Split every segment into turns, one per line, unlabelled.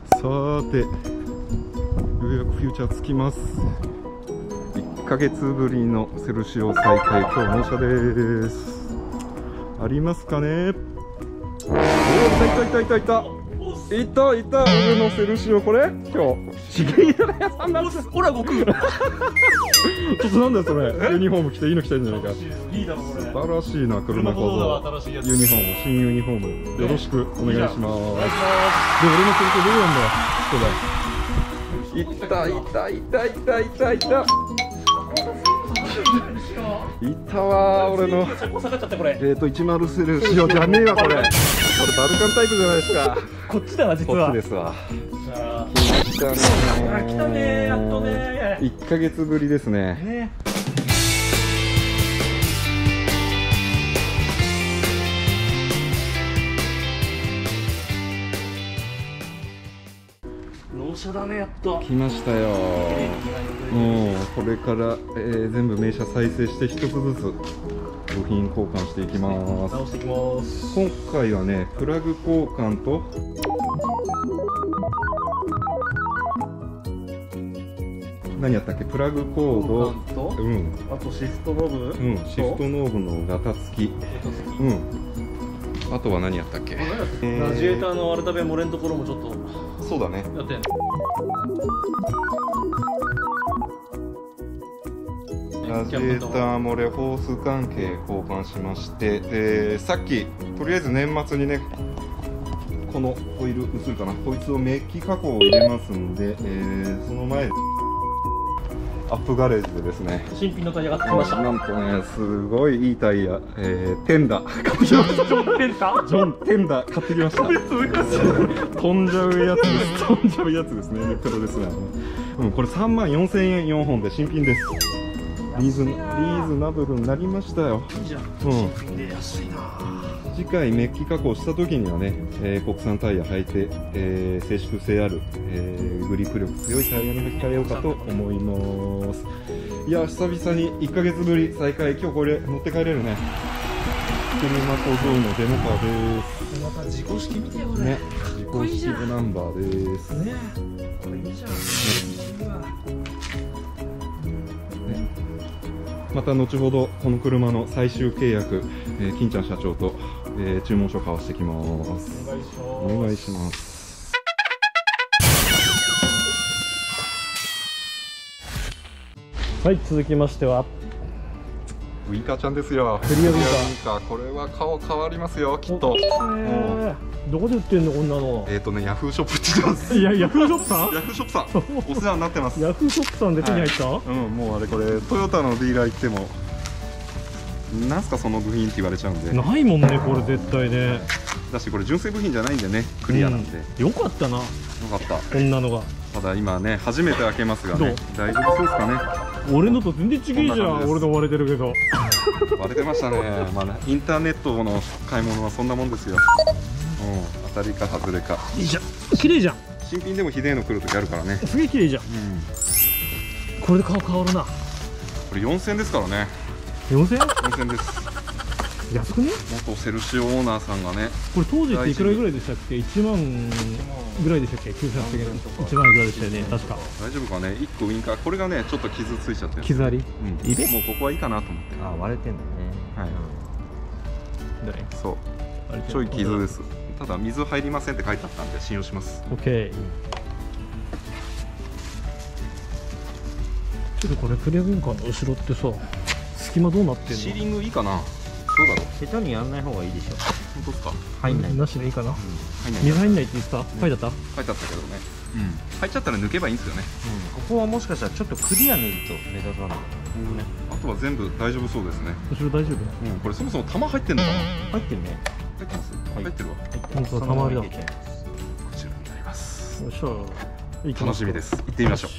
さーて、ようやくフューチャー着きます。1ヶ月ぶりのセルシオ再開、今日納車です。ありますかね。おー、いたいたいたいたいたいた、俺のセルシオ、これ今日資源屋さんなんです。
ほら、悟空。
ちょっとなんだよそれ、ユニフォーム着ていいの着てんじゃないか。
いいだろこれ。
素晴らしいな、車小僧。
新しいやつ。
ユニフォーム、新ユニフォーム、よろしくお願いします。で、俺のセルシオどうなんだよ。いたいたいたいたいたいた。いたわー、俺の。10セルシオじゃねえわこれ。これバルカンタイプじゃないですか。
こっちだな実は。
こっちですわ。来たね。
来たね、やっとね。
1ヶ月ぶりですね。
納車だね、やっと。
来ましたよ。もうこれから、全部名車再生して一つずつ部品交換していきます。
直していきます。
今回はね、プラグ交換と何やったっけ、プラグコードと、
あとシフトノブ、
シフトノブのガタつき、あとは何やったっけ、
ラジエーターのアルタベ漏れんところもちょっと、
そうだね、
やってん。
ラジエーター漏れホース関係交換しまして、でさっきとりあえず年末にね、このホイール映るかな、こいつをメッキ加工を入れますんで、その前アップガレージでですね、
新品のタイヤが買ってきました。
なんとね、すごいいいタイヤ、テンダ買ってきました。ジョンテンダ買ってきました。飛んじゃうやつです。飛んじゃうやつですね。プロですね。これ34,000円4本で新品です。リーズナブルになりましたよ。
いいじゃん。新品で安いな。
次回メッキ加工した時にはね、国産タイヤ履いて、静粛性ある、グリップ力強いタイヤに履き替えようかと思います。いや、久々に1ヶ月ぶり再開、今日これ乗って帰れるね。車小僧のデモカーです。
また自己式見てよこれ。
ね、自己式ナンバーです。
ね、これいいじゃん。
また後ほどこの車の最終契約、金ちゃん社長と、注文書交わしてきます。お願いします。
はい、続きましては
ウイカちゃんですよ。
クリアウイ
カ、これは顔変わりますよ、きっと。
どこで売ってんのこんなの。
ヤフーショップって言ってます。
いや、ヤフーショップさん。
ヤフーショップさん、お世話になってます。
ヤフーショップさんで手に入った。
もうあれこれトヨタのディーラー行っても、なんすかその部品って言われちゃうんで。
ないもんね、これ絶対ね。
だしこれ純正部品じゃないんでね、クリアなんで。
よかったな。よ
かった。
こんなのが。
ただ今ね、初めて開けますがね、大丈夫そうですかね。
俺のと全然違えじゃん。俺の割れてるけど。
割れてましたね。まあね、インターネットの買い物はそんなもんですよ。当たりか外れか。
いいじゃん。綺麗じゃん。
新品でもひでえの来る時あるからね。
すげえ綺麗じゃん。これで顔変わるな。
これ4000ですからね。
4000
です。
安くね。
元セルシオオーナーさんがね。
これ当時っていくらぐらいでしたっけ。1万ぐらいでしたっけ。9800円。1万ぐらいでしたよね、確か。
大丈夫かね。1個ウインカー、これがねちょっと傷ついちゃってる。
傷あり。もう
ここはいいかなと思って。
あ、割れてんだね。
はい。そう。ちょい傷です。ただ水入りませんって書いてあったんで信用します。
オッケー。ちょっとこれクリアウインカーの後ろってさ、隙間どうなってんの。
シーリングいいかな。どうだろう。
下手にやんない方がいいでしょ。
本当ですか。
入んない。
なしでいいかな。
入んない。
水入んないって言ってた。書いてあった。
書いてあったけどね。入っちゃったら抜けばいいんですよね。
ここはもしかしたらちょっとクリア塗ると目立たない。
あとは全部大丈夫そうですね。
後ろ大丈夫。
これそもそも玉入ってんのかな。
入ってるね。
入ってます。入ってるわ。
本当だ、玉ありだ。こ
ちらになります。
よいしょ。
楽しみです。行ってみましょう。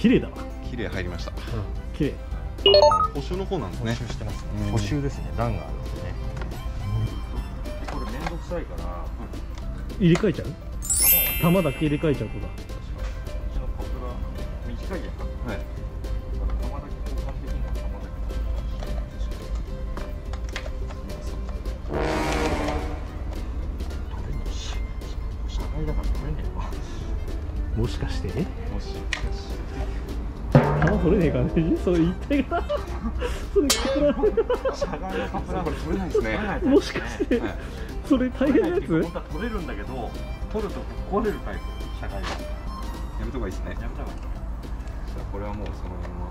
綺麗だわ。
綺麗入りました。
綺麗。
補修の方なんですね。
補修してますね。補修ですね。段があるんですよね。これめんどくさいから、
入れ替えちゃう？玉だけ入れ替えちゃうとか。
うちのコツが短いやん。
はい。
玉だけ交換できるのは玉だけ。取れねえし、社外だから取れねえわ。
もしかして？
もし
玉取れねえからね。それ言いたいかな。それ聞く
社外のカプラー
これ取れないですね。
な。もしかして
はい。
それ大変なやつ？
本当は取れるんだけど、取ると壊れるタイプ。社外は。
やめた方がいいですね。
やめた方がいい。
じゃあこれはもうそのまま。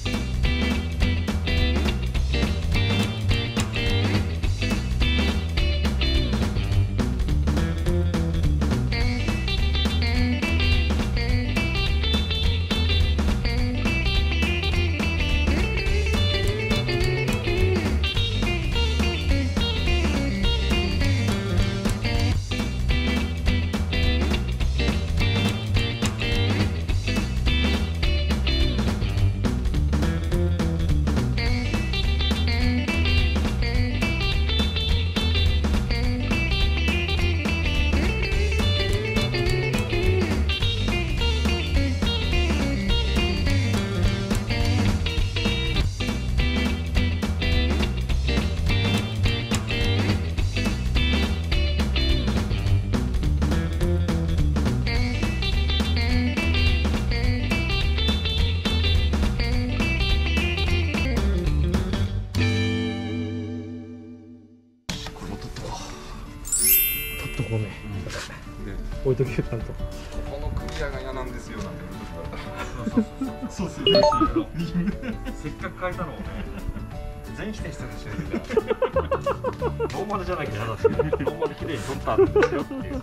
とごめん。
で、
置いとけよちゃんと。
このクリアが嫌なんですよなんて言われた。
そうするせっかく変えたのをね、全否定してるしね。ノーマルじゃなきゃ嫌だし、ノーマル綺麗に撮ったんですよっていう。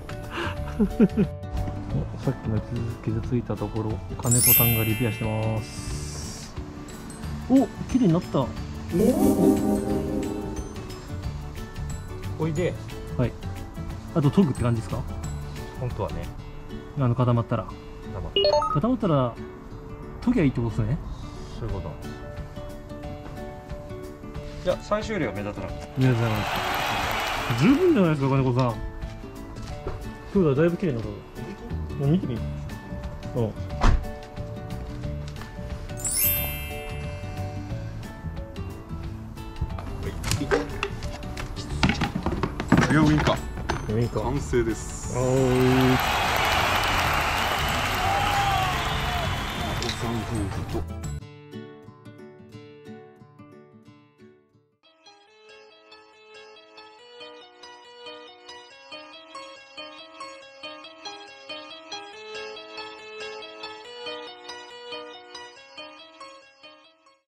さっきの傷ついたところ、金子さんがリペアしてます。お、綺麗になった。
おいで、
はい。あと研ぐって感じですか？
本当はね、
固まったら。固まったら研ぎゃいいってことですね。
そういうこと。いや、最終量は目立たなくて。
目立たない。十分じゃないですか、金子さん。そうだ、だいぶ綺麗になった。もう見てみ。うん。
クリアウィンカ
いいか。
完成です。
おー。
お三夫婦と